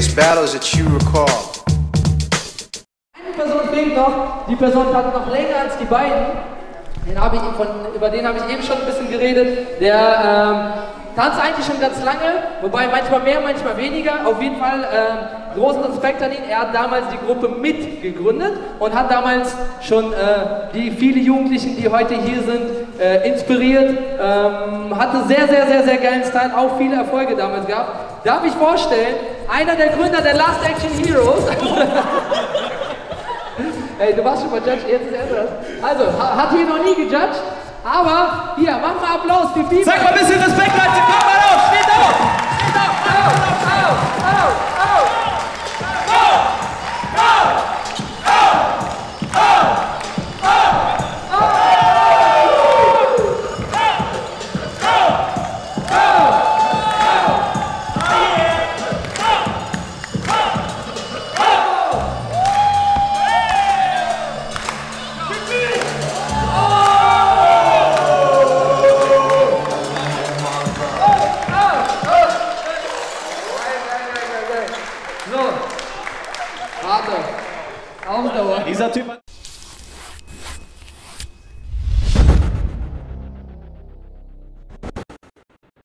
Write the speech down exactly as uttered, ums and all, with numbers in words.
biggest battles that you recall? Eine Person fehlt noch, die Person hat noch länger als die beiden. Den hab ich von, über den habe ich eben schon ein bisschen geredet. Der ähm, tanzt eigentlich schon ganz lange, wobei manchmal mehr, manchmal weniger. Auf jeden Fall ähm, großen Respekt an ihn. Er hat damals die Gruppe mitgegründet und hat damals schon äh, die viele Jugendlichen, die heute hier sind, äh, inspiriert. Ähm, hatte sehr, sehr, sehr, sehr geilen Style, auch viele Erfolge damals gehabt. Darf ich vorstellen, einer der Gründer der Last Action Heroes. Ey, du warst schon mal Judge, jetzt ist er das. Also, hat hier noch nie gejudged, aber hier, mach mal Applaus für Biber. Sag mal ein bisschen Respekt, Leute, kommt mal auf, steht auf! Steht auf, auf, auf, auf, auf, So, warte, Ausdauer. Dieser Typ hat